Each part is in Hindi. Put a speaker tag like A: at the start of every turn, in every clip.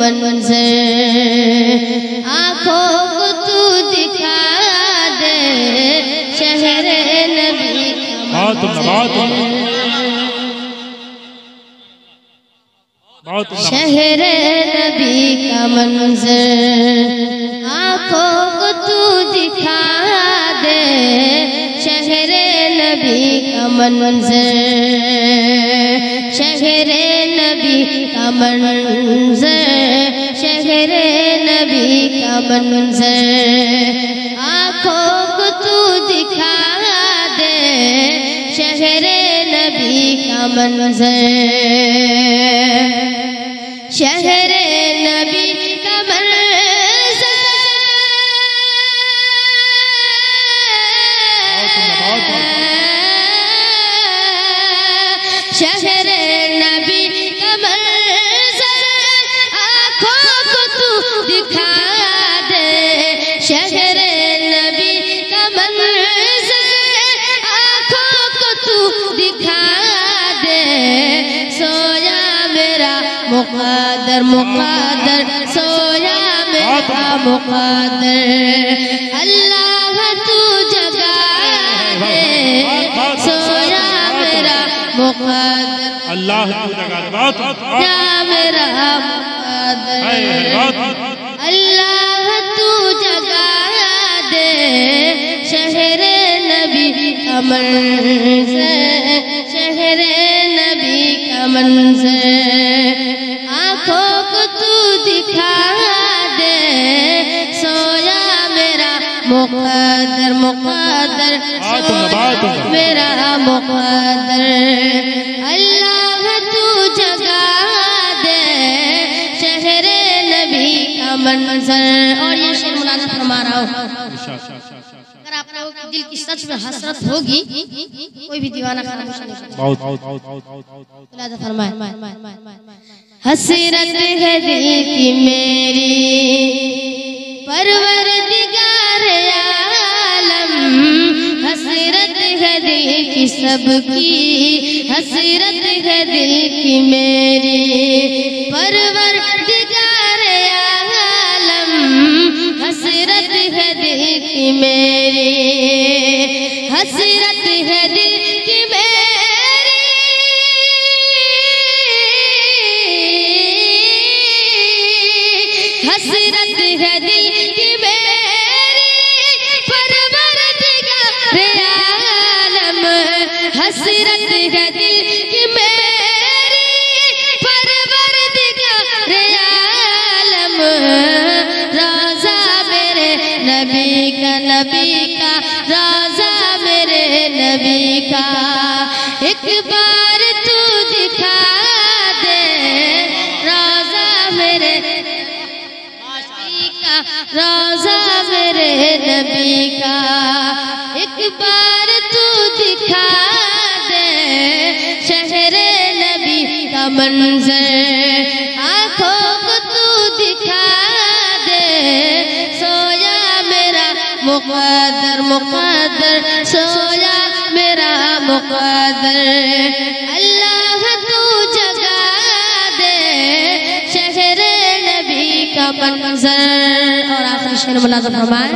A: मंजर, आँखों को तू दिखा दे शहरे नबी का मंजर, शहरे नबी का मंजर, आँखों को तू दिखा दे शहरे नबी का मंजर, शहरे नबी का मंजर, शहरे नबी का मंजर, आँखों को तू दिखा दे शहरे नबी का मंजर, शहरे नबी का मंजर, शहरे नबी का मंजर, आँखों को तू दिखा दे शहरे नबी का मंजर, आँखों को तू दिखा दे, सोया मेरा मुक़द्दर मुक़द्दर, सोया मेरा मुक़द्दर, अल्लाह तू जगा दे, सोया मेरा मुक़द्दर,
B: अल्लाह तू जगा दे,
A: मेरा मुक़द्दर, अल्लाह तू जगा दे शहरे नबी का मंजर, शहरे नबी का मंजर, आँखों को तू दिखा दे, सोया मेरा मुक़द्दर मुक़द्दर, सोया मेरा मुक़द्दर, अल्लाह तू जगा दे शहरे नबी का मंजर। और ये शेर मुलाज़ा फरमा रहा हूँ, अगर आप लोगों के दिल की सच में हसरत होगी, कोई भी दीवाना खाना नहीं फरमाए, हसरत है दिल की मेरी परवरदिगार आलम, हसरत है दिल की सबकी, हसरत है दिल की मेरी परवरदिगार आलम, हसरत है दिल की मेरी, हसरत है दिल की मेरी, हसरत है दिल की मेरी परवरदिगार आलम, हसरत है दिल की मेरी परवरदिगार आलम, रोज़ा मेरे नबी का, नबी का रोज़ा मेरे नबी का, एक बार तू दिखा दे रोज़ा मेरे नबी का, रोज़ा मेरे नबी का, एक बार तू दिखा दे शहरे नबी का मंजर, आँखों को तू दिखा दे, सोया मेरा मुक़द्दर मुक़द्दर, सोया मेरा मुक़द्दर, अल्लाह तू जगा दे शहरे नबी का मंजर। और आखिरी शेर मुलाज़ा फरमाए,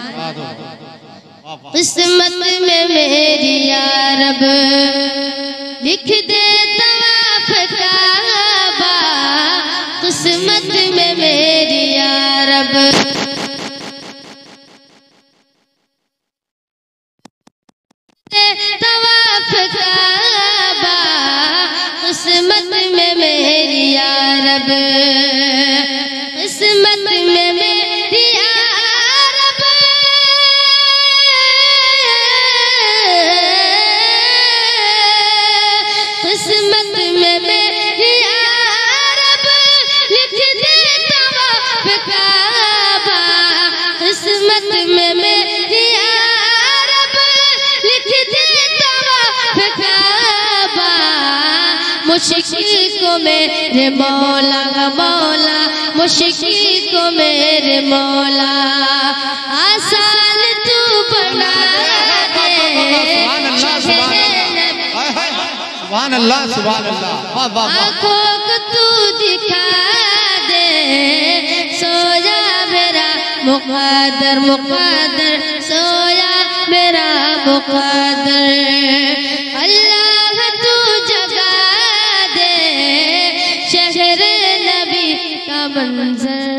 A: किस्मत में मेरी या रब लिख दे तवाफ़ काबा, किस्मत में मेरी या रब तवाफ़ काबा, किस्मत में मेरी या रब, किस्मत में मेरी या रब, किस्मत में मेरी या रब लिख दे तवाफ़ काबा, किस्मत में मेरी या रब लिख दे तवाफ़ काबा, मुश्किल को मेरे मौला मौला, मुश्किल को मेरे मौला आसान तू बना दे,
C: सुभान अल्लाह सुभान अल्लाह,
A: आँखों को तू दिखा दे, सोया मेरा मुक़द्दर मुक़द्दर, सोया मेरा मुक़द्दर। अल्लाह तू जगा दे शहर नबी का मंजर।